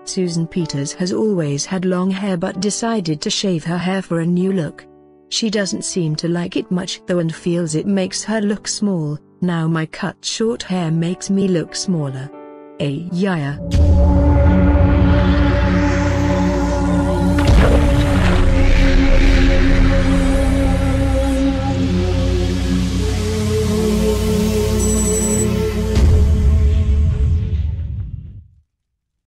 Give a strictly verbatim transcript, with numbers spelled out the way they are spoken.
Susan Peters has always had long hair but decided to shave her hair for a new look. She doesn't seem to like it much though and feels it makes her look small. Now my cut short hair makes me look smaller. Ayayayayaya.